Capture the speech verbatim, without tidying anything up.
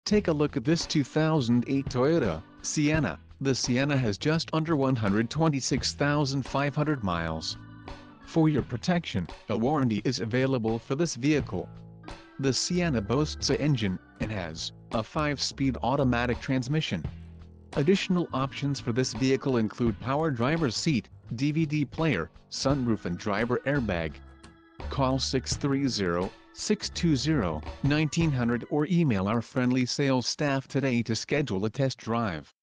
Take a look at this two thousand eight Toyota Sienna. The Sienna has just under one hundred twenty-six thousand five hundred miles. For your protection, a warranty is available for this vehicle. The Sienna boasts an engine, and has a five-speed automatic transmission. Additional options for this vehicle include power driver's seat, D V D player, sunroof and driver airbag. Call six three zero, six two zero, one nine zero zero or email our friendly sales staff today to schedule a test drive.